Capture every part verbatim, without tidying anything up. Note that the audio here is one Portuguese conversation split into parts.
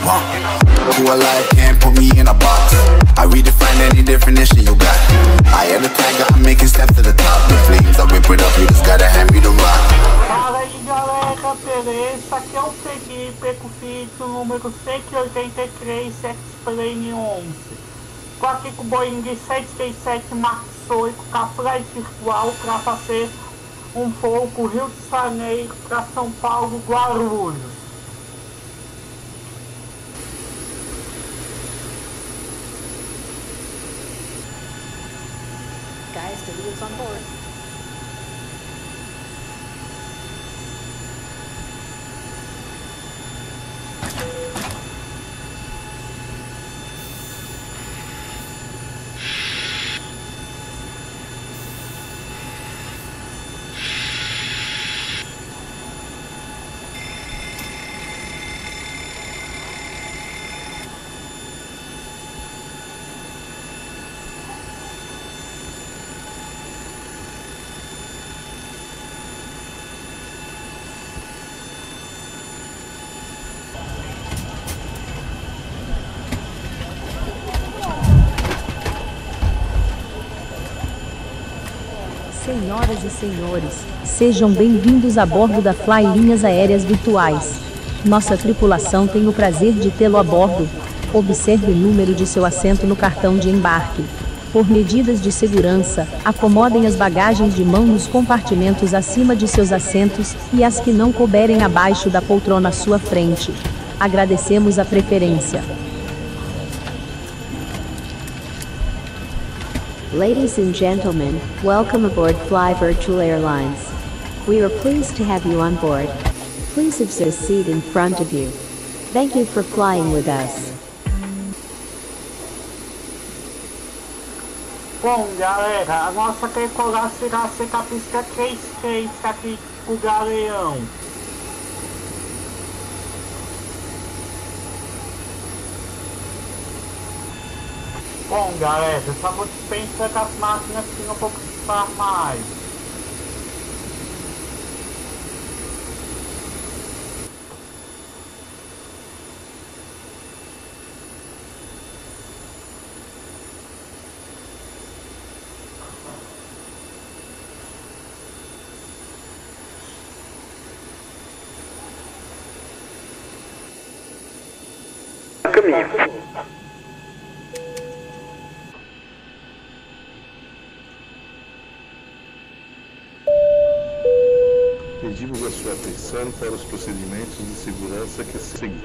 pump. Who alive can't put me in a box. I redefine any definition you got. I am the tiger, I'm making steps to the top. The flames, I whip it up, you just gotta hand me the rock. Fala aí galera, beleza? Aqui é o Felipe, Ecofito número cento e oitenta e três, X-Plane onze. Tô aqui com o Boeing sete três sete Max oito, com a flight virtual para fazer um voo pro Rio de Janeiro para São Paulo, Guarulhos. Guys, the wheels on board. Senhoras e senhores, sejam bem-vindos a bordo da Fly Linhas Aéreas Virtuais. Nossa tripulação tem o prazer de tê-lo a bordo. Observe o número de seu assento no cartão de embarque. Por medidas de segurança, acomodem as bagagens de mão nos compartimentos acima de seus assentos e as que não couberem abaixo da poltrona à sua frente. Agradecemos a preferência. Ladies and gentlemen, welcome aboard Fly Virtual Airlines. We are pleased to have you on board. Please have a seat in front of you. Thank you for flying with us. Bom galera, a nossa decolagem será ser a pista três três aqui pro Galeão. Bom galera, estamos dispensando as máquinas que não vou precisar mais. Caminho. Pedimos a sua atenção para os procedimentos de segurança que seguem.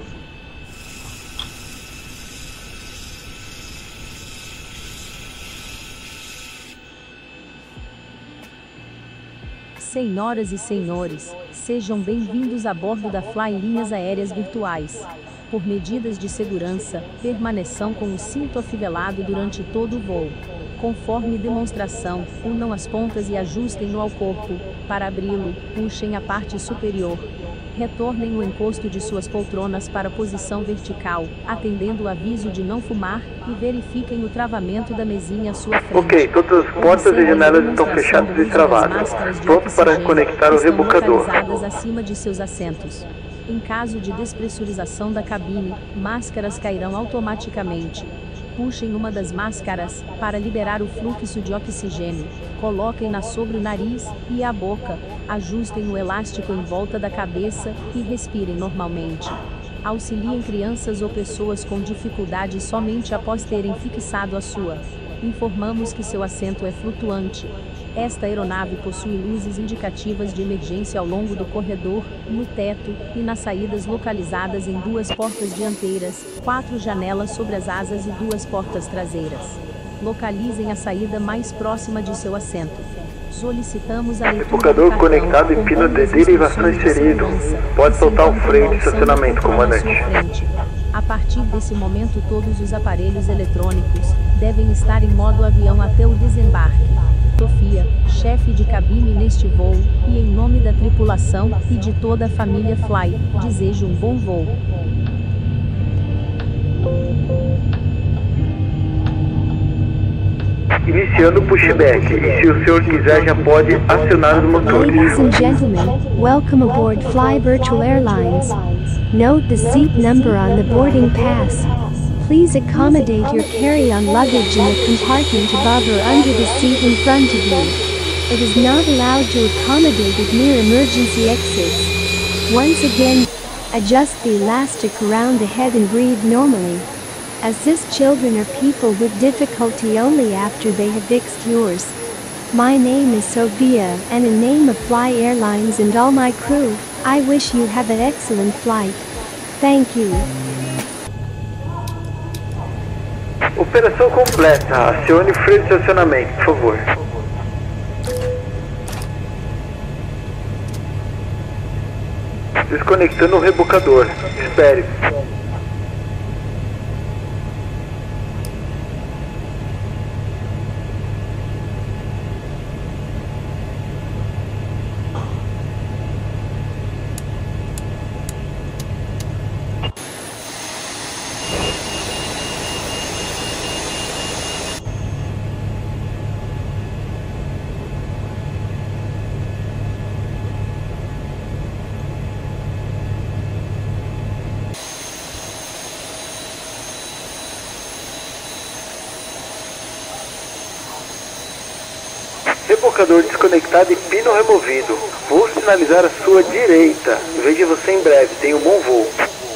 Senhoras e senhores, sejam bem-vindos a bordo da Fly Linhas Aéreas Virtuais. Por medidas de segurança, permaneçam com o cinto afivelado durante todo o voo. Conforme demonstração, unam as pontas e ajustem-no ao corpo. Para abri-lo, puxem a parte superior. Retornem o encosto de suas poltronas para a posição vertical, atendendo o aviso de não fumar, e verifiquem o travamento da mesinha à sua frente. Ok, todas as portas e janelas estão fechadas e travadas. Pronto para conectar o rebocador. Acima de seus assentos. Em caso de despressurização da cabine, máscaras cairão automaticamente. Puxem uma das máscaras para liberar o fluxo de oxigênio. Coloquem-na sobre o nariz e a boca. Ajustem o elástico em volta da cabeça e respirem normalmente. Auxiliem crianças ou pessoas com dificuldade somente após terem fixado a sua. Informamos que seu assento é flutuante. Esta aeronave possui luzes indicativas de emergência ao longo do corredor, no teto e nas saídas localizadas em duas portas dianteiras, quatro janelas sobre as asas e duas portas traseiras. Localizem a saída mais próxima de seu assento. Solicitamos a leitura Rebocador conectado e pino de derivação inserido. Pode soltar o freio de estacionamento, comandante. A partir desse momento, todos os aparelhos eletrônicos devem estar em modo avião até o desembarque. Sofia, chefe de cabine neste voo, e em nome da tripulação e de toda a família Fly, desejo um bom voo. Iniciando o pushback, e se o senhor quiser já pode acionar os motores. Ladies and gentlemen, welcome aboard Fly Virtual Airlines. Note the seat number on the boarding pass. Please accommodate your carry-on luggage in the compartment above or under the seat in front of you. It is not allowed to accommodate it near emergency exits. Once again, adjust the elastic around the head and breathe normally. Assist children or people with difficulty only after they have fixed yours. My name is Sophia, and in name of Fly Airlines and all my crew, I wish you have an excellent flight. Thank you. Operação completa. Acione o freio de estacionamento, por favor. Desconectando o rebocador. Espere. Rebocador desconectado e pino removido. Vou sinalizar a sua direita. Vejo você em breve. Tenha um bom voo.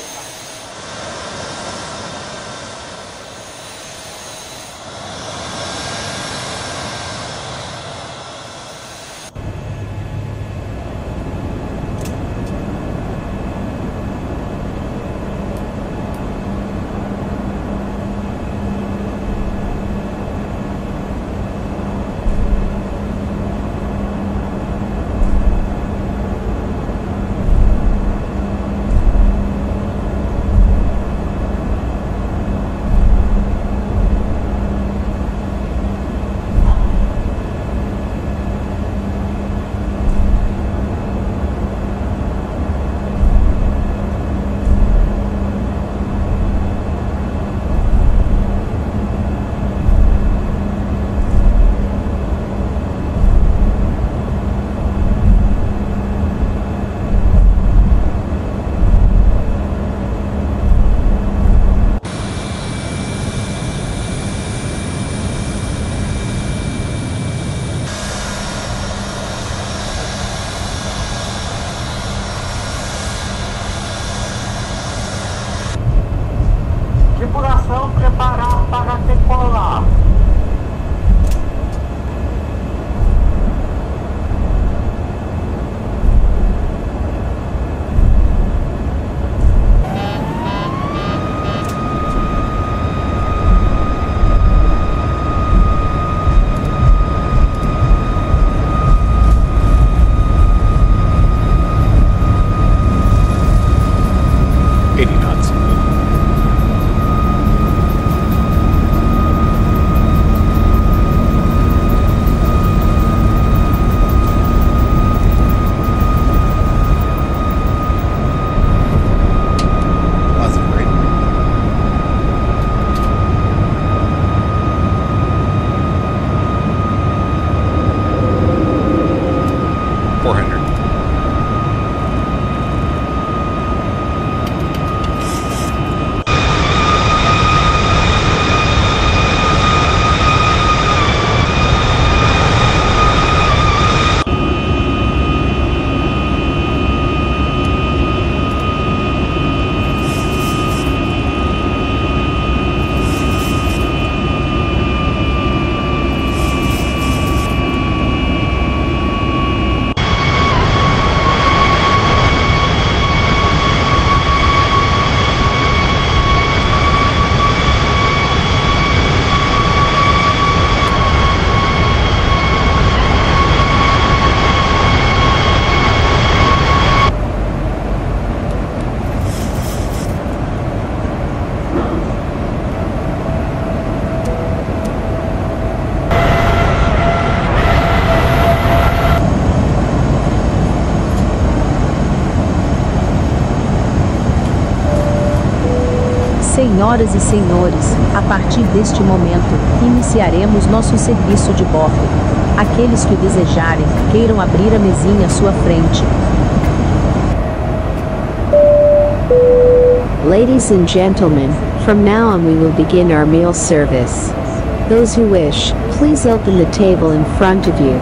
Tripulação preparar para decolar. eighty knots. four hundred. Senhoras e senhores, a partir deste momento, iniciaremos nosso serviço de bordo. Aqueles que o desejarem, queiram abrir a mesinha à sua frente. Ladies and gentlemen, from now on we will begin our meal service. Those who wish, please open the table in front of you.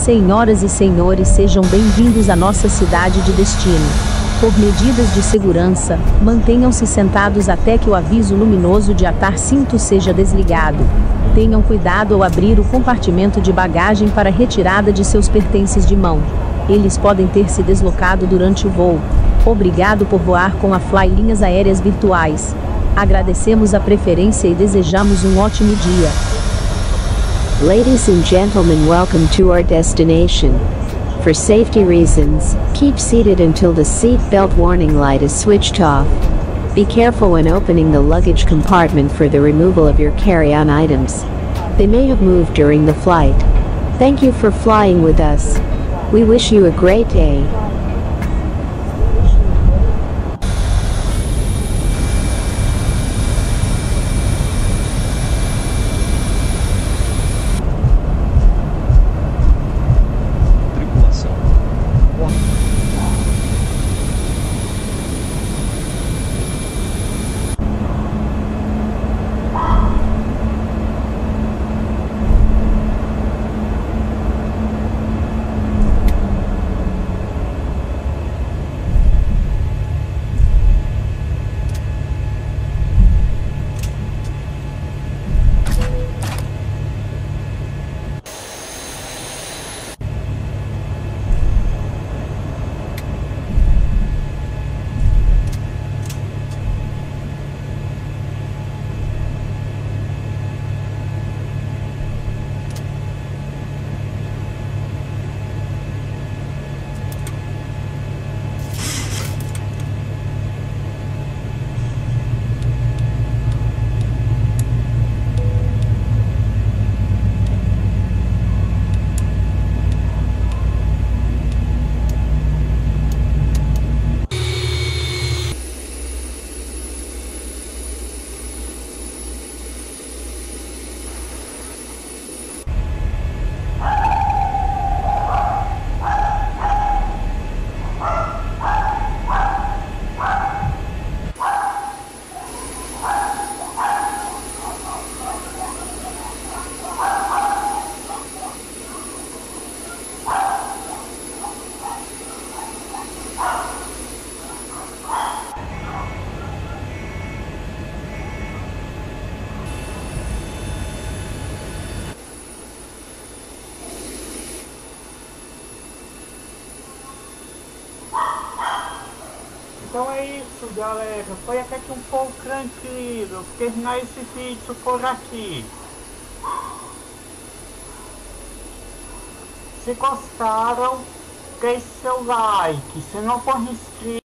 Senhoras e senhores, sejam bem-vindos à nossa cidade de destino. Por medidas de segurança, mantenham-se sentados até que o aviso luminoso de atar cinto seja desligado. Tenham cuidado ao abrir o compartimento de bagagem para retirada de seus pertences de mão. Eles podem ter se deslocado durante o voo. Obrigado por voar com a Fly Linhas Aéreas Virtuais. Agradecemos a preferência e desejamos um ótimo dia. Ladies and gentlemen, welcome to our destination. For safety reasons, keep seated until the seat belt warning light is switched off. Be careful when opening the luggage compartment for the removal of your carry-on items. They may have moved during the flight. Thank you for flying with us. We wish you a great day. Então é isso, galera. Foi até que um pouco tranquilo. Terminar esse vídeo por aqui. Se gostaram, deixe seu like. Se não for inscrito,